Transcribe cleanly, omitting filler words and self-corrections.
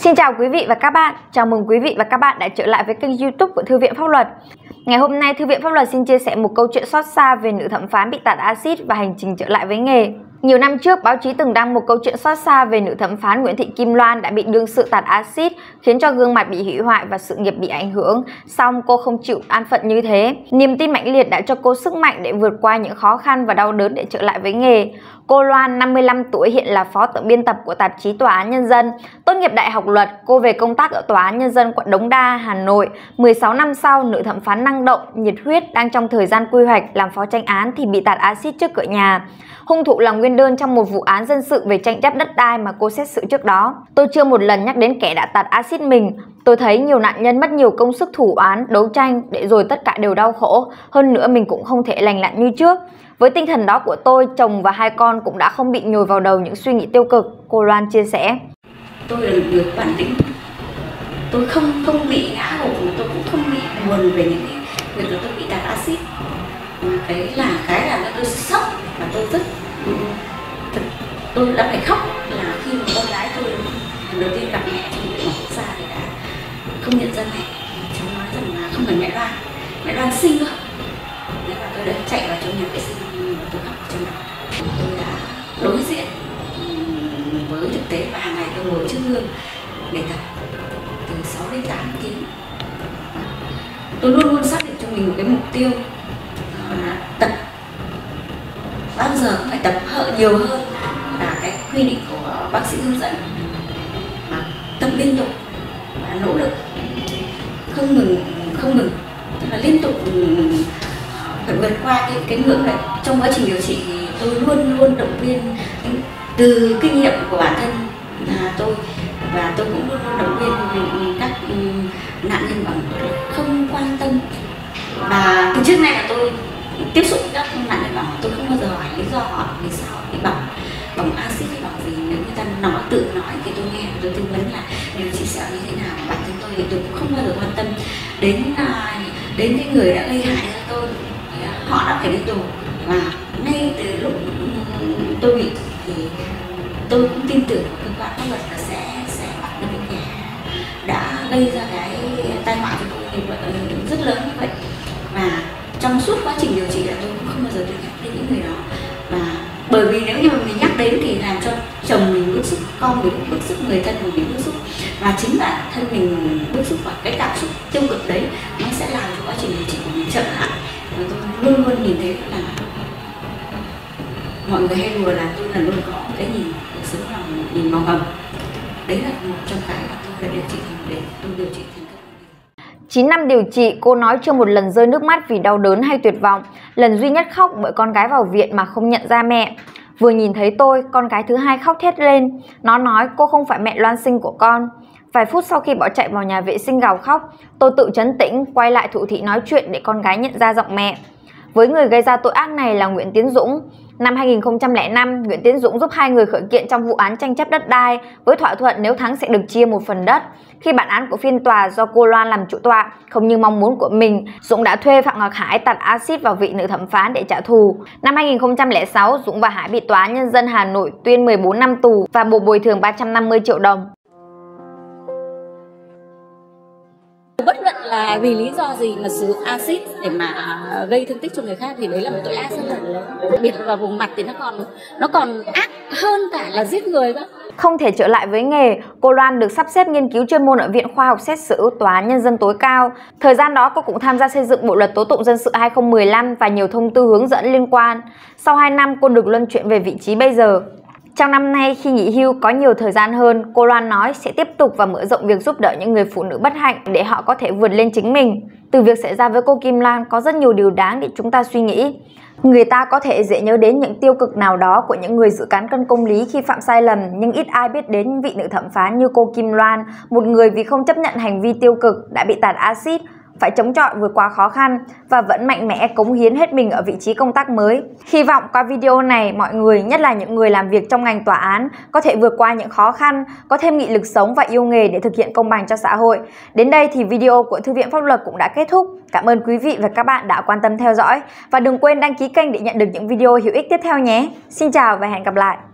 Xin chào quý vị và các bạn, chào mừng quý vị và các bạn đã trở lại với kênh YouTube của Thư viện Pháp Luật. Ngày hôm nay, Thư viện Pháp Luật xin chia sẻ một câu chuyện xót xa về nữ thẩm phán bị tạt axit và hành trình trở lại với nghề. Nhiều năm trước, báo chí từng đăng một câu chuyện xót xa về nữ thẩm phán Nguyễn Thị Kim Loan đã bị đương sự tạt axit, khiến cho gương mặt bị hủy hoại và sự nghiệp bị ảnh hưởng. Song cô không chịu an phận như thế. Niềm tin mãnh liệt đã cho cô sức mạnh để vượt qua những khó khăn và đau đớn để trở lại với nghề. Cô Loan, 55 tuổi, hiện là phó tổng biên tập của tạp chí Tòa án Nhân dân. Tốt nghiệp Đại học Luật, cô về công tác ở Tòa án Nhân dân quận Đống Đa, Hà Nội. 16 năm sau, nữ thẩm phán năng động, nhiệt huyết đang trong thời gian quy hoạch làm phó chánh án thì bị tạt axit trước cửa nhà. Hung thủ là nguyên đơn trong một vụ án dân sự về tranh chấp đất đai mà cô xét xử trước đó. Tôi chưa một lần nhắc đến kẻ đã tạt axit mình. Tôi thấy nhiều nạn nhân mất nhiều công sức thủ án, đấu tranh để rồi tất cả đều đau khổ. Hơn nữa mình cũng không thể lành lặn như trước. Với tinh thần đó của tôi, chồng và hai con cũng đã không bị nhồi vào đầu những suy nghĩ tiêu cực, cô Loan chia sẻ. Tôi là một người bản lĩnh. Tôi không bị ngã gục, mà tôi cũng không bị buồn về những cái việc là tôi bị tạt axit. Đấy là cái làm cho tôi sốc và tôi tôi đã phải khóc là khi mà con gái tôi lần đầu tiên gặp mẹ trong viện mổ ra thì đã không nhận ra mẹ. Cháu nói rằng là không phải mẹ Loan sinh cơ. Thế và tôi đã chạy vào trong nhà vệ sinh và tôi khóc trong đó. Tôi đã đối diện với thực tế và hàng ngày tôi ngồi trước gương để tập từ 6 đến 8 kg. Tôi luôn luôn xác định cho mình một cái mục tiêu là tập bao giờ cũng phải tập nhiều hơn là cái quy định của bác sĩ hướng dẫn, mà tập liên tục và nỗ lực không ngừng, tức là liên tục phải vượt qua cái ngưỡng đấy. Trong quá trình điều trị thì tôi luôn động viên từ kinh nghiệm của bản thân tôi, và tôi cũng luôn động viên các nạn nhân bằng không quan tâm. Và từ trước nay là tôi tiếp xúc với các nạn nhân bỏng, tôi không bao giờ hỏi lý do họ vì sao họ bị bỏng axit hay bỏng gì. Nếu người ta tự nói thì tôi nghe, tôi tư vấn là điều trị sẽ như thế nào. Bản thân tôi thì tôi cũng không bao giờ quan tâm đến cái người đã gây hại cho tôi. Họ đã phải đi tù, và ngay từ lúc tôi bị thì tôi cũng tin tưởng cơ quan pháp luật là sẽ bắt được cái kẻ đã gây ra cái tai họa cho tôi rất lớn như vậy. Và trong suốt quá trình điều trị là tôi cũng không bao giờ tôi nhắc đến những người đó. Và bởi vì nếu như mà mình nhắc đến thì làm cho chồng mình bức xúc, con mình bức xúc, người thân mình bị bức xúc, và chính bản thân mình bức xúc, và cái cảm xúc tiêu cực đấy nó sẽ làm cho quá trình điều trị của mình chậm lại. Và tôi luôn luôn nhìn thấy là mọi người hay đùa là tôi là luôn có một cái nhìn cuộc sống là nhìn màu hồng. Đấy là một trong cái mà tôi đã điều trị để tôi điều trị thành công. 9 năm điều trị, cô nói chưa một lần rơi nước mắt vì đau đớn hay tuyệt vọng. Lần duy nhất khóc bởi con gái vào viện mà không nhận ra mẹ. Vừa nhìn thấy tôi, con gái thứ hai khóc thét lên. Nó nói cô không phải mẹ Loan sinh của con. Vài phút sau khi bỏ chạy vào nhà vệ sinh gào khóc, tôi tự trấn tĩnh, quay lại thủ thị nói chuyện để con gái nhận ra giọng mẹ. Với người gây ra tội ác này là Nguyễn Tiến Dũng. Năm 2005, Nguyễn Tiến Dũng giúp hai người khởi kiện trong vụ án tranh chấp đất đai với thỏa thuận nếu thắng sẽ được chia một phần đất. Khi bản án của phiên tòa do cô Loan làm chủ tọa, không như mong muốn của mình, Dũng đã thuê Phạm Ngọc Hải tạt axit vào vị nữ thẩm phán để trả thù. Năm 2006, Dũng và Hải bị Tòa án Nhân dân Hà Nội tuyên 14 năm tù và buộc bồi thường 350 triệu đồng. Bất luận là vì lý do gì mà sử dụng axit để mà gây thương tích cho người khác thì đấy là một tội ác rất là lớn. Đặc biệt là vào vùng mặt thì nó còn ác hơn cả là giết người cơ. Không thể trở lại với nghề, cô Loan được sắp xếp nghiên cứu chuyên môn ở Viện Khoa học Xét xử Tòa án Nhân dân tối cao. Thời gian đó cô cũng tham gia xây dựng Bộ luật tố tụng dân sự 2015 và nhiều thông tư hướng dẫn liên quan. Sau 2 năm cô được luân chuyển về vị trí bây giờ. Trong năm nay khi nghỉ hưu có nhiều thời gian hơn, cô Loan nói sẽ tiếp tục và mở rộng việc giúp đỡ những người phụ nữ bất hạnh để họ có thể vượt lên chính mình. Từ việc xảy ra với cô Kim Loan có rất nhiều điều đáng để chúng ta suy nghĩ. Người ta có thể dễ nhớ đến những tiêu cực nào đó của những người giữ cán cân công lý khi phạm sai lầm, nhưng ít ai biết đến vị nữ thẩm phán như cô Kim Loan, một người vì không chấp nhận hành vi tiêu cực đã bị tạt axit, phải chống chọi vượt qua khó khăn và vẫn mạnh mẽ cống hiến hết mình ở vị trí công tác mới. Hy vọng qua video này, mọi người, nhất là những người làm việc trong ngành tòa án, có thể vượt qua những khó khăn, có thêm nghị lực sống và yêu nghề để thực hiện công bằng cho xã hội. Đến đây thì video của Thư viện Pháp Luật cũng đã kết thúc. Cảm ơn quý vị và các bạn đã quan tâm theo dõi. Và đừng quên đăng ký kênh để nhận được những video hữu ích tiếp theo nhé. Xin chào và hẹn gặp lại!